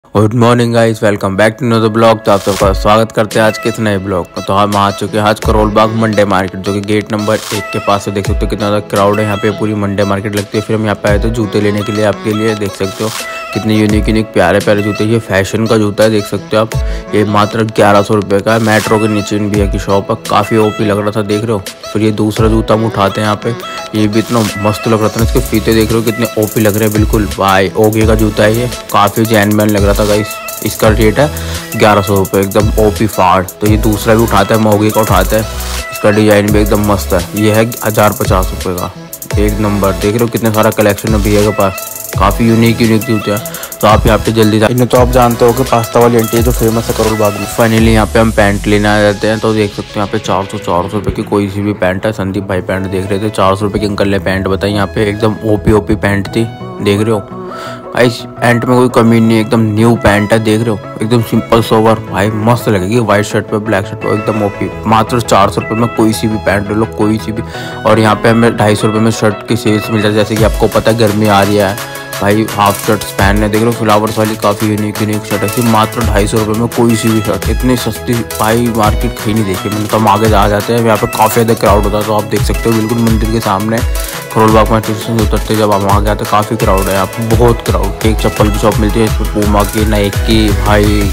Good morning guys, welcome back to no the blog. तो आप सबका स्वागत करते हैं आज के इस नए ब्लॉग में। तो हम आ चुके हैं आज करोल बाग मंडे मार्केट, जो कि गेट नंबर 1 के पास है। देख सकते हो कितना ज़्यादा क्राउड है यहाँ पे। पूरी मंडे मार्केट लगती है। फिर हम यहाँ पे आए थे जूते लेने के लिए आपके लिए। देख सकते हो कितने यूनिक प्यारे प्यारे जूते। ये फैशन का जूता है, देख सकते हो आप। ये मात्र 1100 रुपये का है। मेट्रो के नीचे इंडिया की शॉप है। काफ़ी ओपी लग रहा था, देख रहे हो। फिर ये दूसरा जूता हम उठाते हैं यहाँ पे। ये भी इतना मस्त लग रहा था। इसके फीते देख रहे हो कितने ओपी लग रहे हैं, बिल्कुल भाई ओगे का जूता है ये। काफ़ी जेन्युइन लग रहा था गाइस। इसका रेट है 1100 रुपये, एकदम ओपी फाड़। तो ये दूसरा भी उठाता है, मोगे का उठाता है। इसका डिजाइन भी एकदम मस्त है। ये है 1050 रुपये का, एक नंबर। देख रहे हो कितने सारा कलेक्शन है भैया के पास। काफ़ी यूनिक जूते हैं। तो आप यहाँ पे जल्दी इन्हें तो आप जानते हो कि पास्ता वाली आंटी है जो फेमस है करोल बाग में। फाइनली यहाँ पे हम पैंट लेने आ जाते हैं। तो देख सकते हैं यहाँ पे 400 रुपये की कोई सी भी पैंट है। संदीप भाई पैंट देख रहे थे, 400 रुपये की अंकल ने पैंट बताई। यहाँ पे एकदम ओपी पैंट थी, देख रहे हो। इस पैंट में कोई कमी नहीं है, एकदम न्यू पैंट है, देख रहे हो। एकदम सिंपल सोवर भाई, मस्त लगेगी व्हाइट शर्ट पे ब्लैक शर्ट पे, एकदम ओपी। मात्र 400 रुपये में कोई सी भी पैंट ले लो, कोई सी भी। और यहाँ पे हमें 250 रुपये में शर्ट की सेल्स मिल जाती है। जैसे कि आपको पता है गर्मी आ रही है भाई, हाफ शर्ट्स पहनने, देख लो फ्लावर्स वाली काफ़ी यूनिक शर्ट है। सिर्फ मात्र 250 रुपये में कोई सी भी शर्ट। इतनी सस्ती भाई मार्केट कहीं नहीं देखी मैंने। तो हम आगे जा जाते हैं। यहाँ पे काफ़ी ज़्यादा क्राउड होता है। तो आप देख सकते हो बिल्कुल मंदिर के सामने करोल बाग मेट्रो स्टेशन से उतरते जब हम वहाँ गए तो काफ़ी क्राउड है यहाँ पे, बहुत क्राउड। एक चप्पल की शॉप मिलती है इस पर, पूमा की, नाइक की, भाई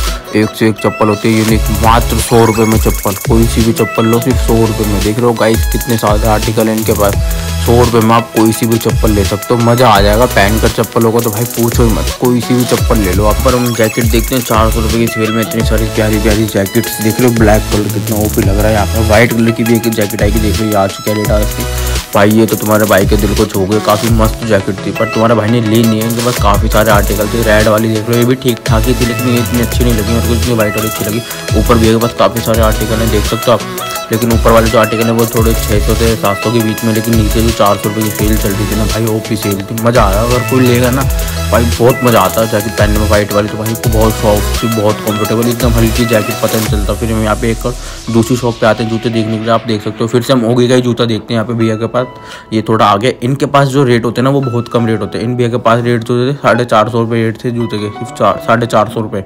एक से एक चप्पल होती है यूनिक। मात्र 100 रुपये में चप्पल, कोई सी भी चप्पल लो सिर्फ 100 रुपये में। देख रहे हो गाइस कितने सारे आर्टिकल हैं इनके पास। 100 रुपये में आप कोई सी भी चप्पल ले सकते हो, मज़ा आ जाएगा। पहन कर चप्पल होगा तो भाई पूछो ही मत, कोई सी भी चप्पल ले लो आप। पर हम जैकेट देखते हैं 400 रुपये की सेल में इतनी सारी प्यारी जैकेट्स। देख लो ब्लैक कलर कितना ओपी लग रहा है। यहाँ पर व्हाइट कलर की भी एक जैकेट आएगी, देख लो। ये आज क्या रेट है इसकी भाई। ये तो तुम्हारे भाई के दिल को छू गए। काफ़ी मस्त जैकेट थी, पर तुम्हारे भाई ने ली नहीं है। इनके पास काफ़ी सारे आर्टिकल थे। रेड वाली देख लो, ये भी ठीक ठाक ही थी, लेकिन ये इतनी अच्छी नहीं लगी। और कुछ व्हाइट वाली अच्छी लगी। ऊपर भी के पास काफ़ी सारे आर्टिकल हैं, देख सकते हो आप। लेकिन ऊपर वाले जो आर्टिकल है वो थोड़े 600 से 700 के बीच में। लेकिन नीचे जो 400 रुपये की सेल चल रही थी ना भाई, ओपी सेल थी। मज़ा आया। अगर कोई लेगा ना भाई, बहुत मज़ा आता है जैकेट पहनने में वाइट वाली। तो भाई को बहुत सॉफ्ट थी, बहुत कंफर्टेबल, एकदम हल्की जैकेट, पता नहीं चलता। फिर हम यहाँ पे एक दूसरी शॉप पे आते हैं जूते देखने के लिए। आप देख सकते हो फिर से हम ओगे का ही जूता देखते हैं यहाँ पे भैया के पास। ये थोड़ा आगे इनके पास जो रेट होते हैं ना वो बहुत कम रेट होते हैं। इन भैया के पास रेट जो थे 450 रुपये रेट थे जूते के, सिर्फ 450 रुपये।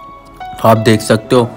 तो आप देख सकते हो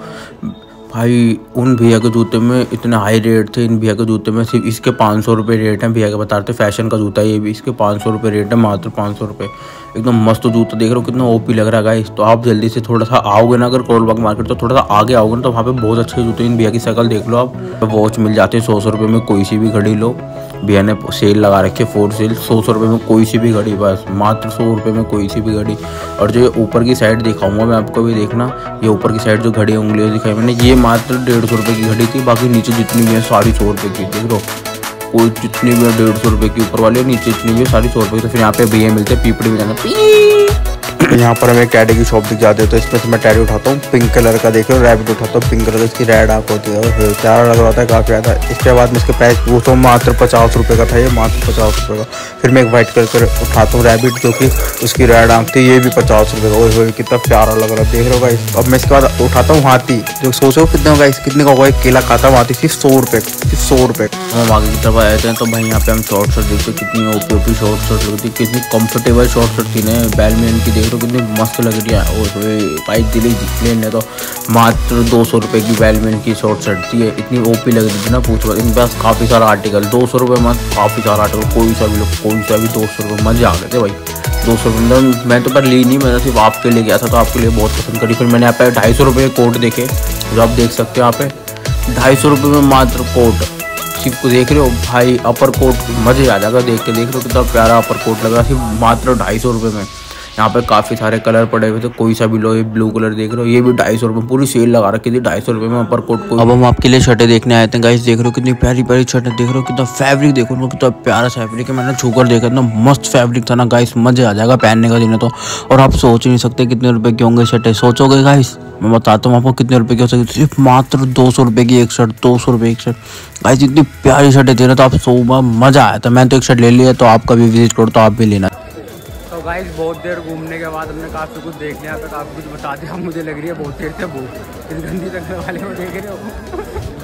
भाई उन भैया के जूते में इतने हाई रेट थे, इन भैया के जूते में सिर्फ इसके 500 रुपये रेट है। भैया के बता रहे थे फैशन का जूता है ये भी, इसके 500 रुपये रेट है, मात्र 500 रुपये। एकदम मस्त जूता, देख रहे हो कितना ओपी लग रहा है गाइस। तो आप जल्दी से थोड़ा सा आओगे ना अगर करोल बाग मार्केट, तो थोड़ा सा आगे आओगे ना तो वहाँ पे बहुत अच्छे जूते। इन भैया की शक्ल देख लो आप। वॉच मिल जाती है 100 रुपये में, कोई सी भी घड़ी लो। भैया ने सेल लगा रखी है, 4 सेल, 100 रुपये में कोई सी भी घड़ी, बस मात्र 100 रुपये में कोई सी भी घड़ी। और जो ये ऊपर की साइड दिखाऊंगा मैं आपको भी, देखना। ये ऊपर की साइड जो घड़ी उंगलियों दिखाई मैंने, ये मात्र 150 रुपये की घड़ी थी। बाकी नीचे जितनी भी है सारी 100 रुपये की, देख लो। कोई जितनी भी है 150 रुपये की ऊपर वाली, नीचे जितनी भी है सारी 100 रुपये की। तो फिर यहाँ पे भैया मिलते हैं पीपड़ी में जाना। यहाँ पर हमें टैडी की शॉप दिख जाती है। तो इसमें से मैं टैडी उठाता हूँ पिंक कलर का, देख लो। रैबिट उठाता हूँ पिंक कलर का, इसकी रेड आँख होती है, प्यारा लग रहा था काफ़ी ज़्यादा। इसके बाद में इसके प्राइस वो तो मात्र 50 रुपये का था, ये मात्र 50 रुपये का। फिर मैं एक वाइट कलर का उठाता हूँ रैबिट, जो कि उसकी रेड आँख थी, ये भी 50 रुपये का। वो कितना प्यारा लग रहा है, देख रहे हो गाइस। अब मैं इसके बाद उठाता हूँ हाथी, जो सोचो कितने होगा, कितने का होगा। एक केला खाता हूँ हाथी, सिर्फ 100 रुपये, सिर्फ 100 रुपये। हम आगे की तरफ आए थे तो भाई यहाँ पे हम शॉर्ट शर्ट देखते कितनी ओपी शॉर्ट शर्ट लगती, कितनी कंफर्टेबल शॉर्ट शर्ट थी ना। बैलमैन की देख रहे हो कितनी मस्त लग रही है। भाई दिल ही जीत ने। तो मात्र 200 रुपये की बैलमैन की शॉर्ट शर्ट थी, इतनी ओपी लग रही थी ना, पूछो। इनके पास काफ़ी सारा आर्टिकल, 200 रुपये में काफ़ी सारा आर्टिकल, कोई सा भी लोग, कोई सा भी 200 रुपये। मजे आ गए थे भाई 200 रुपये। मैं तो पर ली नहीं, मैंने सिर्फ आपके लिए गया था, तो आपके लिए बहुत पसंद करी। फिर मैंने यहाँ पे 250 रुपये के कोट देखे, जो आप देख सकते हो यहाँ पे 250 रुपये में मात्र कोट। सिर्फ देख रहे हो भाई अपर कोट, मजे आ जाएगा देख के। देख रहे हो कितना प्यारा अपर कोट लग रहा है, सिर्फ मात्र 250 रुपये में। यहाँ पे काफ़ी सारे कलर पड़े हुए थे, कोई सा भी लो। ये ब्लू कलर देख रहे हो, ये भी 250 रुपये, पूरी सेल लगा रखी थी 250 रुपये में अपर कोट को। अब हम आपके लिए शर्टें देखने आए थे गाइस। देख रहे हो कितनी प्यारी प्यारी शर्टें, देख रहे हो कितना फैब्रिक, देखो उनको कितना प्यारा फैब्रिक है। मैंने छूकर देखा इतना मस्त फैब्रिक था ना गाइस, मजे आ जाएगा पहनने का दिन है तो। और आप सोच ही नहीं सकते कितने रुपए की होंगे शर्टें। सोचोगे गाइस, मैं बताता हूँ आपको कितने रुपए की हो सकती। सिर्फ मात्र 200 रुपये की एक शर्ट, 200 रुपये एक शर्ट गाइस। इतनी प्यारी शर्टें थी ना, तो आप सुबह मजा आया था। मैंने तो एक शर्ट ले लिया, तो आपका भी विजिट करो तो आप भी लेना। तो गाइस बहुत देर घूमने के बाद हमने काफ़ी कुछ देख लिया, तो काफ़ी कुछ बता दिया। मुझे लग रही है बहुत देर से भूख, इस गंदी लगने वाले को देख रहे हो।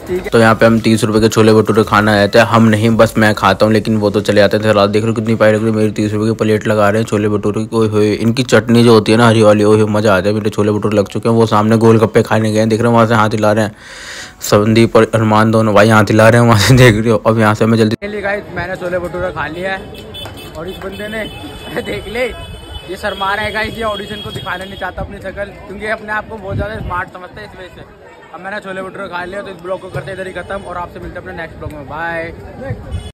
ठीक है। तो यहाँ पे हम 30 रुपए के छोले भटूरे खाना आए थे। हम नहीं, बस मैं खाता हूँ, लेकिन वो तो चले जाते थे। रात देख रहे हो कितनी पाई लग रही है। मेरी 30 रुपए की प्लेट लगा रहे हैं छोले भटूरे की। ओए होए, इनकी चटनी जो होती है ना हरी वाली, ओए मजा आ जाए। मेरे छोले भटूरे लग चुके हैं। वो सामने गोलगप्पे खाने गए हैं, देख रहे हो वहाँ से हाथ हिला रहे हैं। संदीप और अरमान दोनों भाई हाथ हिला रहे हैं वहाँ से, देख रहे हो। अब यहाँ से मैं जल्दी गाइस मैंने छोले भटूरे खा लिया है और इस बंदे ने देख ले, ये शर्मा रहा है गाइस, ये ऑडिशन को दिखाना नहीं चाहता अपनी शक्ल, क्योंकि अपने आप को बहुत ज़्यादा स्मार्ट समझता है इस वजह से। अब मैंने छोले भटूरे खा लिया, तो इस ब्लॉग को करते इधर ही खत्म और आपसे मिलते हैं अपने नेक्स्ट ब्लॉग में। बाय।